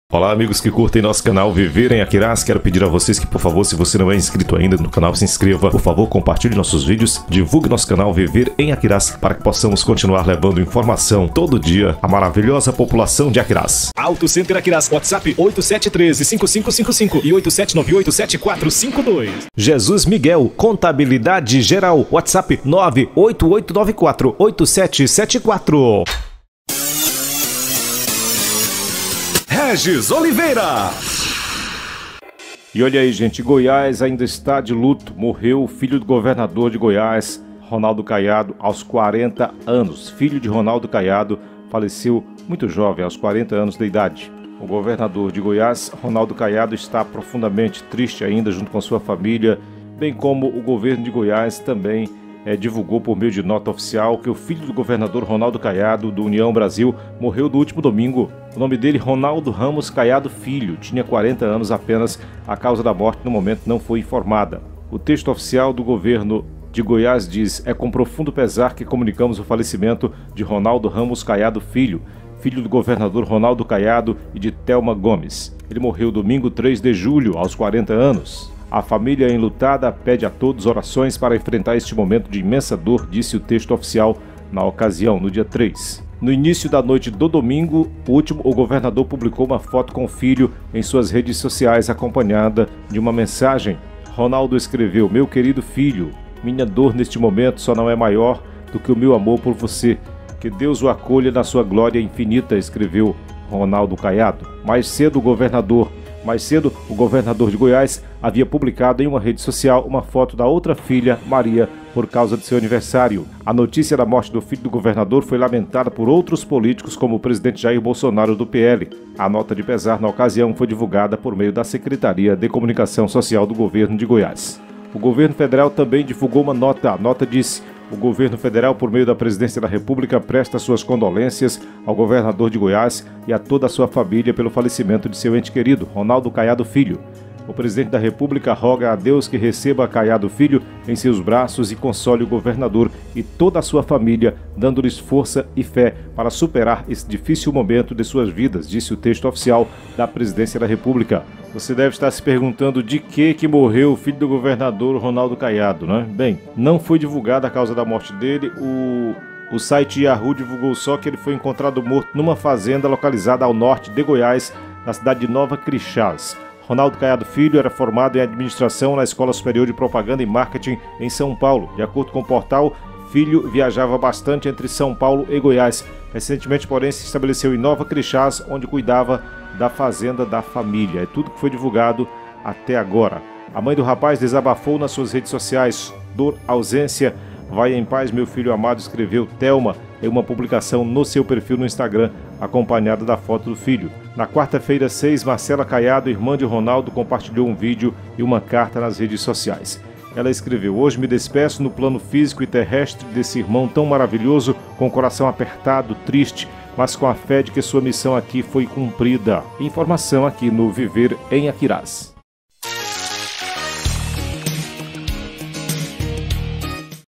Olá amigos que curtem nosso canal Viver em Aquirás, quero pedir a vocês que por favor, se você não é inscrito ainda no canal, se inscreva, por favor compartilhe nossos vídeos, divulgue nosso canal Viver em Aquirás para que possamos continuar levando informação todo dia à maravilhosa população de Aquirás. Auto Center Aquirás, WhatsApp 8713-5555 e 8798-7452. Jesus Miguel, Contabilidade Geral, WhatsApp 98894-8774. Regis Oliveira. E olha aí, gente, Goiás ainda está de luto. Morreu o filho do governador de Goiás, Ronaldo Caiado, aos 40 anos. Filho de Ronaldo Caiado faleceu muito jovem, aos 40 anos de idade. O governador de Goiás, Ronaldo Caiado, está profundamente triste ainda junto com sua família, bem como o governo de Goiás também divulgou por meio de nota oficial que o filho do governador Ronaldo Caiado, do União Brasil, morreu no último domingo. O nome dele, Ronaldo Ramos Caiado Filho, tinha 40 anos apenas. A causa da morte no momento não foi informada. O texto oficial do governo de Goiás diz: é com profundo pesar que comunicamos o falecimento de Ronaldo Ramos Caiado Filho, filho do governador Ronaldo Caiado e de Thelma Gomes. Ele morreu domingo 3 de julho, aos 40 anos. A família enlutada pede a todos orações para enfrentar este momento de imensa dor, disse o texto oficial na ocasião, no dia 3. No início da noite do domingo, o governador publicou uma foto com o filho em suas redes sociais, acompanhada de uma mensagem. Ronaldo escreveu: meu querido filho, minha dor neste momento só não é maior do que o meu amor por você. Que Deus o acolha na sua glória infinita, escreveu Ronaldo Caiado. Mais cedo, o governador de Goiás havia publicado em uma rede social uma foto da outra filha, Maria, por causa de seu aniversário. A notícia da morte do filho do governador foi lamentada por outros políticos, como o presidente Jair Bolsonaro, do PL. A nota de pesar na ocasião foi divulgada por meio da Secretaria de Comunicação Social do governo de Goiás. O governo federal também divulgou uma nota. A nota disse: o governo federal, por meio da Presidência da República, presta suas condolências ao governador de Goiás e a toda a sua família pelo falecimento de seu ente querido, Ronaldo Caiado Filho. O presidente da República roga a Deus que receba Caiado Filho em seus braços e console o governador e toda a sua família, dando-lhes força e fé para superar esse difícil momento de suas vidas, disse o texto oficial da Presidência da República. Você deve estar se perguntando de que morreu o filho do governador Ronaldo Caiado, né? Bem, não foi divulgada a causa da morte dele. O site Yahoo divulgou só que ele foi encontrado morto numa fazenda localizada ao norte de Goiás, na cidade de Nova Crixás. Ronaldo Caiado Filho era formado em administração na Escola Superior de Propaganda e Marketing em São Paulo. De acordo com o portal, Filho viajava bastante entre São Paulo e Goiás. Recentemente, porém, se estabeleceu em Nova Crixás, onde cuidava da fazenda da família. É tudo que foi divulgado até agora. A mãe do rapaz desabafou nas suas redes sociais: dor, ausência, vai em paz, meu filho amado, escreveu Thelma em uma publicação no seu perfil no Instagram, acompanhada da foto do filho. Na quarta-feira 6, Marcela Caiado, irmã de Ronaldo, compartilhou um vídeo e uma carta nas redes sociais. Ela escreveu: hoje me despeço no plano físico e terrestre desse irmão tão maravilhoso, com o coração apertado, triste, mas com a fé de que sua missão aqui foi cumprida. Informação aqui no Viver em Aquirás.